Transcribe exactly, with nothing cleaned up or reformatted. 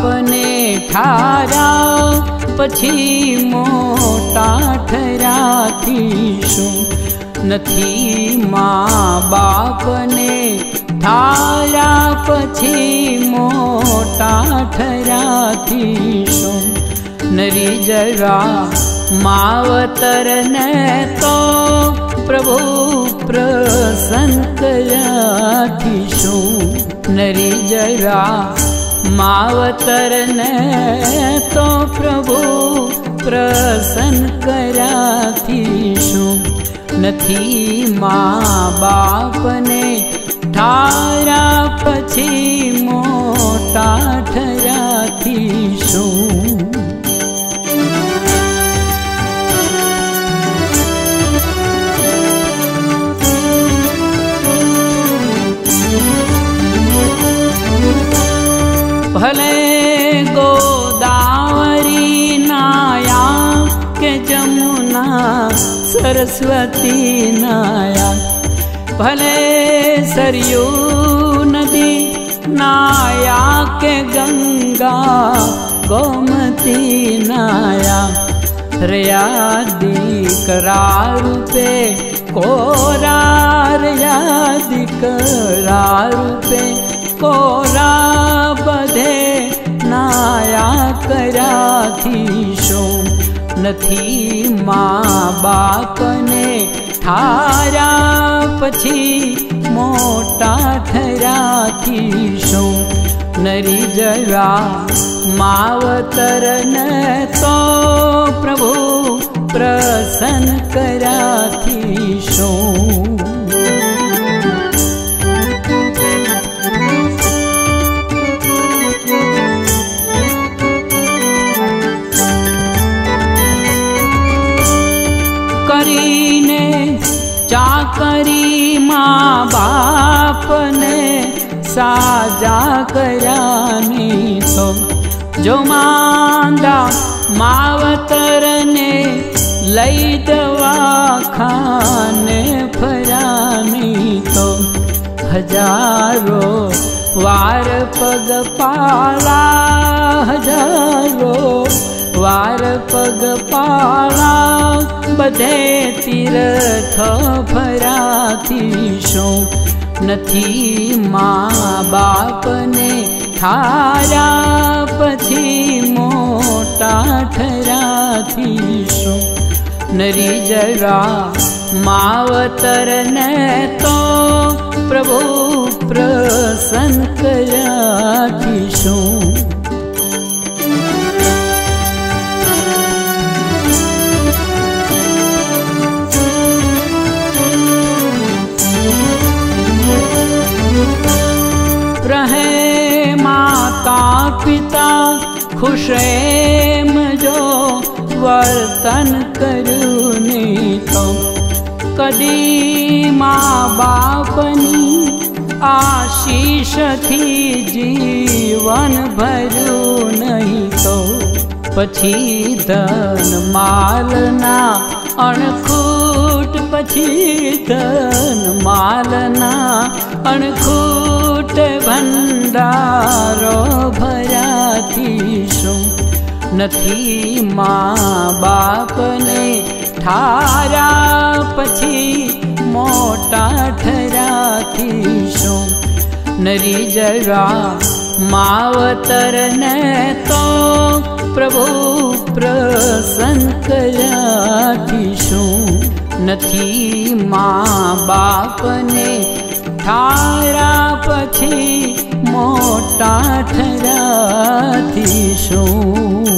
બાપને ઠારા પછી મોટા ઠર્યાથી શું? નથી મા બાપને ઠારા પછી મોટા ઠર્યાથી શું? નરી જરા માવતરને તો પ્રભુ પ્રસન્ન કર્યાથી શું? નરી જરા માવતરને તો પ્રભુ પ્રસન્ન કર્યાથી શું? નથી મા બાપને ઠારા પછી મોટા ઠર્યાથી શું? भले गोदावरी नाया के जमुना सरस्वती नाया, भले सरयू नदी नाया के गंगा गोमती नाया, रयादी करा रूपे कोरा, रयादी करा रूपे कोरा बधे नाया કર્યાથી શું? નથી મા બાપને ઠારા પછી મોટા ઠર્યાથી શું? નરી જરા માવતરને તો પ્રભુ પ્રસન્ન કર્યાથી શું? કરીને ચાકરી મા બાપને સાજા કર્યાની તો, જો માંદા માવતરને લઈ દવાખાને ફર્યાની તો, હજારો વાર પગપાળા, હજારો વાર પગપાળા બધે તીર્થ ફર્યાથી શું? નથી મા બાપને ઠારા પછી મોટા ઠર્યાથી શું? નરી જરા માવતરને તો પ્રભુ પ્રસન્ન કર્યાથી શું? रहे माता पिता खुश एम जो वर्तन करूँ नहीं तो, कदी माँ बापनी आशीषથી जीवन भरू नहीं तो, પછી ધન માલના અણખૂટ, પછી ધન માલના અણખૂટ ભંડારો ભર્યાથી શું? નથી મા બાપને ઠારા પછી મોટા ઠર્યાથી શું? નરી જરા માવતરને તો પ્રભુ પ્રસન્ન કર્યાથી શું? નથી મા બાપને ઠારા પછી મોટા ઠર્યાથી શું?